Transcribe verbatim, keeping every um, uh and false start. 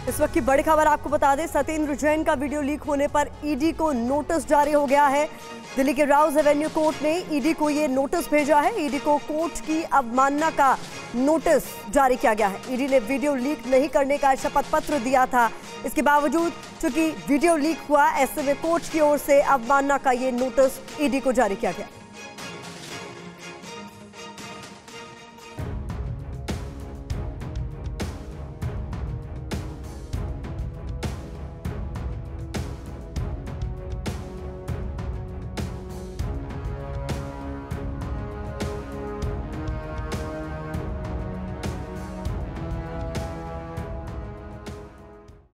इस वक्त की बड़ी खबर आपको बता दें, सत्येंद्र जैन का वीडियो लीक होने पर ईडी को नोटिस जारी हो गया है। दिल्ली के राउज एवेन्यू कोर्ट ने ईडी को ये नोटिस भेजा है। ईडी को कोर्ट की अवमानना का नोटिस जारी किया गया है। ईडी ने वीडियो लीक नहीं करने का शपथ पत्र दिया था। इसके बावजूद चूंकि वीडियो लीक हुआ, ऐसे में कोर्ट की ओर से अवमानना का ये नोटिस ईडी को जारी किया गया।